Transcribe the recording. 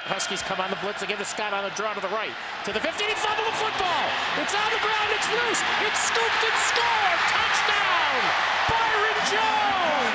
Huskies come on the blitz. They give to Scott on the draw to the right. To the 15, he fumbled the football. It's on the ground. It's loose. It's scooped and scored. Touchdown, Byron Jones.